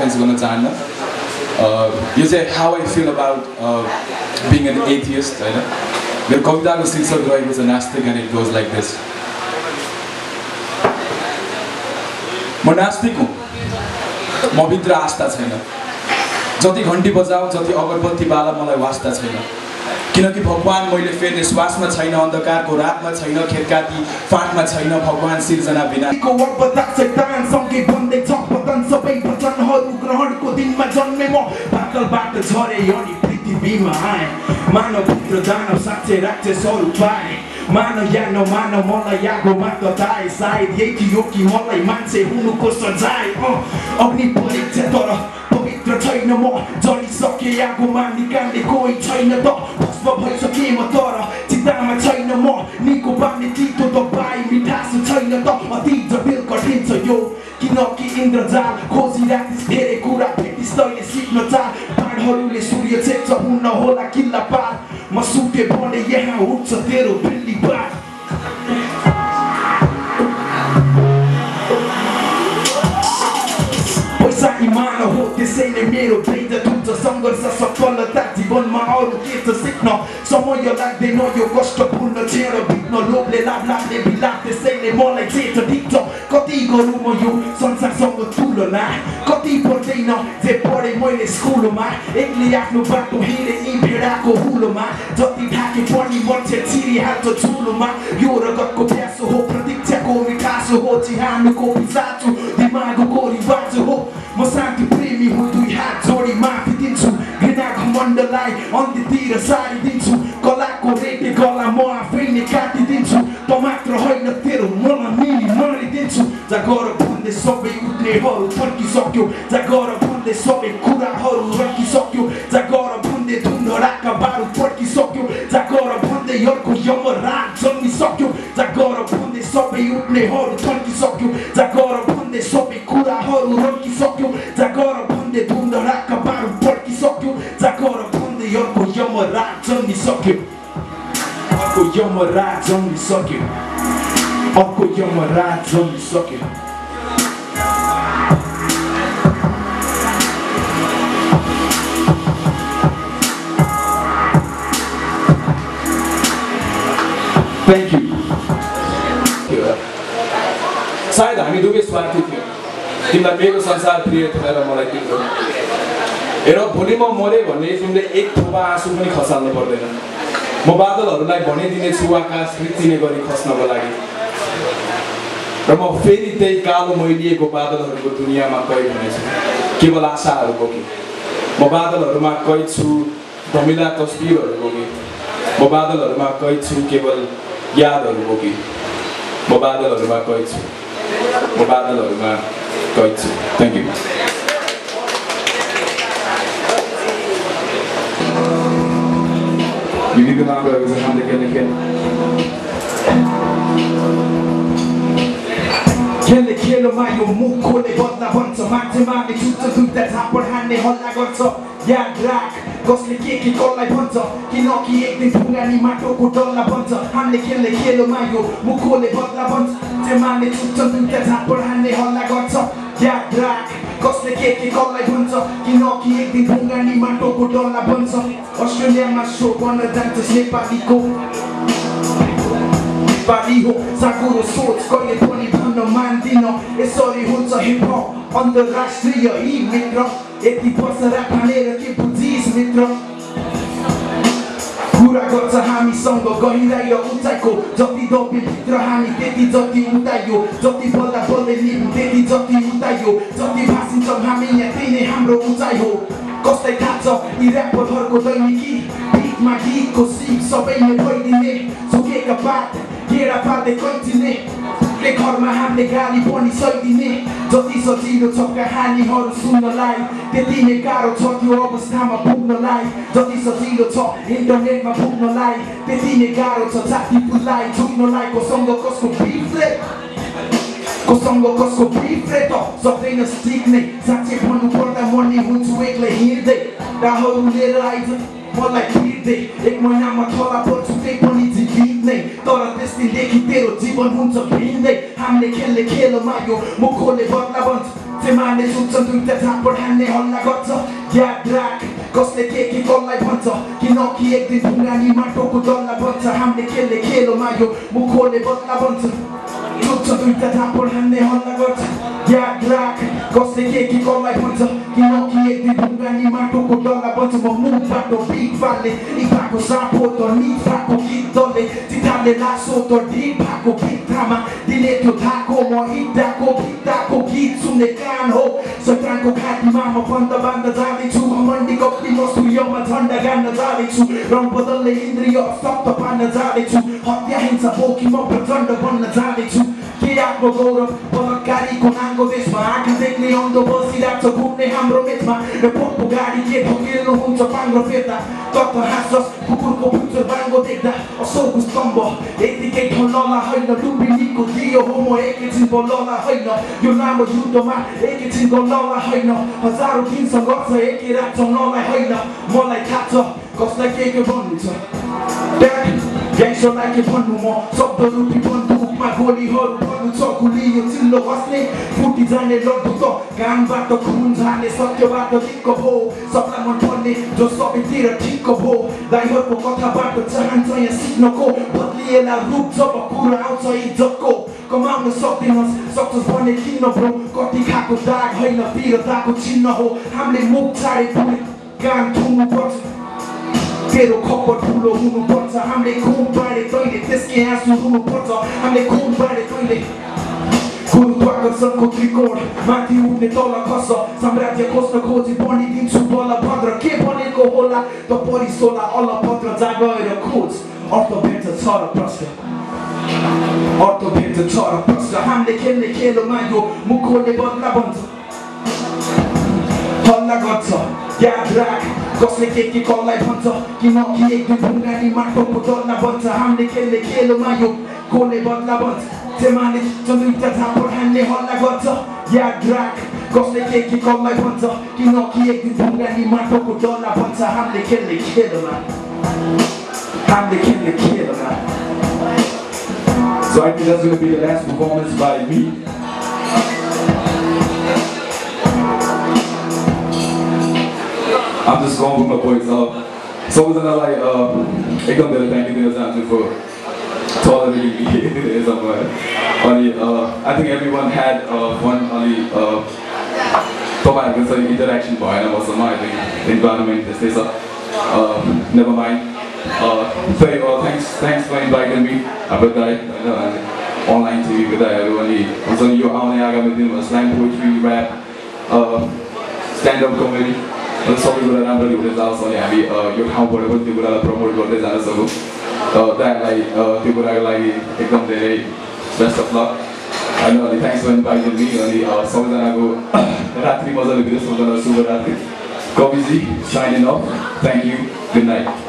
Challenge गर्न चाहन्न यो चाहिँ how I feel about being an atheist हैन मेरो कविताको शीर्षक रहेको छ नास्तिक and it goes like this म नास्तिक हुँ म भित्र आस्था छैन जति घन्टी बजाऊ जति अगरबत्ती बाला मलाई वास्ता छैन किनकि भगवान मैले फेर्ने श्वासमा छैन अन्धकारको रातमा छैन खेतकाती फाँटमा छैन भगवान सिर्जना बिना सँगै भन्दै छ पतन सबै वचनहरू ग्रहणको दिनमा जन्मे म पातलबाट झरे अनि पृथ्वीमा आए मानवपुत्र दानव साक्षे राक्षसहरू पाए मानव या नमानव मलाई यागोमा कताए सायद यही थियो कि मलाई मान्छे हुनुको सजाय अग्नि परीक्षा तर पवित्र छैन म जलिसके यागोमा निकाल्ने कोही छैन त भस्म भइसके म तर चितामा छैन म निको पार्ने तितो दबाई मिठासो छैन त अति जटिल कठिन छ यो किनकि इन्द्रजाल खोजिराख्दिस धेरै कुरा भेटिस तैले सिक्न चाह बाणहरूले सूर्य छेक्छ हुन होला किल्ला पार म सुते भने यहाँ उठ्छ तेरो बिल्ली बार पैसा इमान हो त्यसैले मेरो धैर्य तुच्छ सङ्घर्ष सफलता जीवनमा अरू के छ सिक्न समय लाग्दैन यो कष्ट भुल्न छेड बित्न लोभले लाभले बिलाप त्यसैले मलाई चेत ठिक छ कति गरौँ म यो संसारसँग तुलना कति पर्दैन जे पढे मैले स्कुलमा एक्लै आफ्नो बाटो हिँडे यी भेडाको हुलोमा जति ढाके पनि मान्छे छिरिहाल्छ झुलोमा यो रगतको प्यासो हो प्रतीक्षाको मिठासो हो चिहानको पिसाचो दिमागको रिवाज हो म शान्ति प्रेमी हुँ दुई हात जोडी माफी दिन्छु घृणा घमण्डलाई अन्त्यतिर सारिदिन्छु कलाको रेटे गला म आफै नै काटिदिन्छु त मात्र होइन तेरो मलाई मिली मारिदिन्छु जागर भन्दै सबै उठ्नेहरू फर्किसक्यो जागर भन्दै सबै कुराहरू रकिसक्यो जागर भन्दै धुन्धडाका बारुद पड्किसक्यो जागर भन्दै अर्को यमराज जन्मिसक्यो जागर भन्दै सबै उठ्नेहरू फर्किसक्यो जागर भन्दै सबै कुराहरू रकिसक्यो जागर भन्दै धुन्धडाका बारुद पड्किसक्यो जागर भन्दै अर्को यमराज जन्मिसक्यो अर्को यमराज जन्मिसक्यो अर्को यमराज जन्मिसक्यो थ्याङ्क यू सायद हामी दुवै स्वार्थी थियौँ तिमीलाई मेरो संसार प्रिय थियो र मलाई तिम्रो हेर भोलि म मरे भन्ने सुन्दै एक थोपा आँसु पनि खसाल्नु पर्दैन म बादलहरूलाई भनिदिनेछु आकाश रित्तिने गरी खस्नको लागि र म फेरि त्यही कालो मैलिएको बादलहरूको दुनियाँमा कैद हुनेछु केवल आशाहरू बोकी म बादलहरूमा कैद छु धमिला तस्बिरहरू बोकी म बादलहरूमा कैद छु केवल यादहरू बोकी म बादलहरूमा कैद छु म बादलहरूमा कैद छु थ्याङ्क यू युनिको नाम रहेको छ हामीले खेल्ने खेलमा यो मुख खोले बदला भन्छ मान्छे मार्ने छुट्छ दुईटा झापड हान्ने हल्ला गर्छ याद राख कसले के कसलाई भन्छ किनकि एक दिन ढुङ्गानी माटोको डल्ला बन्छ हामीले खेल्ने खेलमा यो मुख खोले बदला भन्छ मान्छे मार्ने छुट्छ दुईटा झापड हान्ने हल्ला गर्छ याद राख कसले के कसलाई भन्छ किनकि एक दिन ढुङ्गानी माटोको डल्ला बन्छ अस्ट्रेलियामा सो बन्न जान्छ नेपालीको नेपाली हो सागुरो सोच कहिले पनि भन्न मान्दिन यसरी हुन्छ हिपहप अन्तर्राष्ट्रिय यी मित्र यति वर्ष रात हालेर के बुझिस मित्र कुरा गर्छ हामीसँग गहिराई र उचाइको जति दबे भित्र हामी त्यति जति उताइयो जति बल्दा बल्दै निभ्यौँ त्यति जति उताइयो जति भाषिन्छौँ हामी यहाँ त्यही नै हाम्रो उचाइ हो कसलाई थाहा छ यी ऱ्यापरहरूको दैनिकी गीतमा गीतको सिक सबै नै भइदिने झुकेका बात गेडा पार्दै कैचिने घरमा हामीले गाली पनि सहिदिने जति सजिलो छ कहानीहरू सुन्नलाई त्यति नै गाह्रो छ त्यो अवस्थामा पुग्नलाई जति सजिलो छ इन्टरनेटमा पुग्नलाई त्यति नै गाह्रो छ जाति पुललाई झुक्नलाई कोसँग कसको बिफले त सक्दैन सिक्ने साँच्चै भन्नुपर्दा म नि हुन्छु एक्लै हिँड्दै राहहरू लिएर आइज मलाई भिड्दै एक महिनामा थला पर्छु त्यही पनि जित नै तर त्यस दिनदेखि तेरो जीवन हुन्छ भिन्दै हामीले खेल्ने खेलमा यो मुख खोले बदला बन्छ तेमाले सुत्छन् दुईटा झापड हान्ने हल्ला गर्छ याद राख कसले के कसलाई भन्छ किनकि एक दिन ढुङ्गानी माटोको डल्ला बन्छ हामीले खेल्ने खेलोमा यो मुखोले बदला बन्छ सुत्छ दुईटा झापड हान्ने हल्ला गर्छ याद राख कसले के कसलाई भन्छ किनकि एक दिन ढुङ्गानी माटोको डल्ला बन्छ म मुखबाट बिग फाल्ने इफाको साप हो त निट भएको गीत दल्ने चिताले लासो त ढिक भएको भित्तामा दिने त्यो धाको म हिट्टाको भित्ताको गीत सुन्ने कान हो सैतानको घाँटीमा म फन्द बाँध्न जाँदैछु मण्डी कप्ती म सूर्यमा झन्डा गाड्न जाँदैछु रङ बदल्ने इन्द्रिय सप्त पार्न जाँदैछु हत्या हिंसा बोकी म प्रचण्ड बन्न जाँदैछु के आत्मगौरव बलात्कारीको नाङ्गो देशमा आँखा देख्ने अन्धो बसिरहेको छ घुम्ने हाम्रो मेचमा र पोटको गाडी के ठोकिनु हुन्छ पाङ्ग्रो फेर्दा तत हाँस्छस् कुकुरको फुचर बाङ्गो देख्दा अशोक स्तम्भ यतिकै ठल्लला होइन लुम्बिनीको दियो हो म एकैछिन बल्लला होइन यो लामो युद्धमा एकैछिन गल्लला होइन हजारौँ दिन सङ्घर्ष एकै रात चल्नलाई होइन मलाई थाहा छ कसलाई के भन्नु छ ग्याङ्स्टरलाई के भन्नु म शब्द रूपी बन्दुकमा गोलीहरू भन्नु छ गुलियो चिल्लो बस्ने फुटी जाने लड्डु त कानबाट खुन झार्ने सत्यबाट दिक्क भो सबलाई मन पर्ने जो सबैतिर ठिक्क भो दाइहरूको कथाबाट चाहन्छ यहाँ सिक्नको बदलिएला रूप जब कुरा आउँछ इज्जतको कमाउन सक्दैनस् सक्छस् भने किन ब्रो कति खाएको दाग होइन वीरताको चिन्ह हो हामीले मुख छाडे पुरै कान थुन्नु पर्छ तेरो खबर ठुलो हुनुपर्छ हामीले खुन बाँडे तैँले त्यसकै आँसु हुनुपर्छ हामीले खुन बाँडे तैँले गुरुत्वाकर्षणको त्रिकोण माथि उठ्ने तल खस साम्राज्य खोज्न खोजी बनिदिन्छु बलभद्र के बनेको होला त परिसोला अलभद्र जागएर खोज अर्थ भेट्छ छ र प्रश्न अर्थ भेट्छ छ र प्रश्न हामीले खेल्ने खेलोमा यो मुखोले बदला बन्छ हल्ला गर्छ याद राख कसले के कसलाई भन्छ किनकि एक दिन ढुङ्गानी माटोको डल्ला बन्छ हामीले खेल्ने खेलोमा यो कोले बदला बन्छ तेमाले दुईटा झापड हान्ने हल्ला गर्छ याद राख कसले के कसलाई भन्छ किनकि एक दिन ढुङ्गानी माटोको डल्ला बन्छ हामीले खेल्ने खेलोमा So I think that's going to be the last performance by me. I'm just going with my boys. So we're gonna like एकदम धेरै थ्याङ्क यू दिन चाहन्छु for tolerating me somewhere. I think everyone had fun. तपाईँहरूको चाहिँ interaction भएन मसँग I think environment त्यस्तै छ. Never mind. Thanks for inviting me. Abadai online TV बधाईहरू अनि हुन्छ नि यो आउने आगामी दिनमा slam poetry, rap, stand-up comedy सबै कुरा राम्ररी हुँदै जाओस् अनि हामी यो ठाउँबाट पनि त्यो कुरालाई प्रमोट गर्दै जान सकौँ दाइलाई त्यो कुराको लागि एकदम धेरै बेस्ट अफ लक अनि थ्याङ्क्स फर इन्भाइटिङ मी अनि सबैजनाको रात्रि मजाले बित्योस् सबैजना शुभरात्रि कविजी signing off thank you good night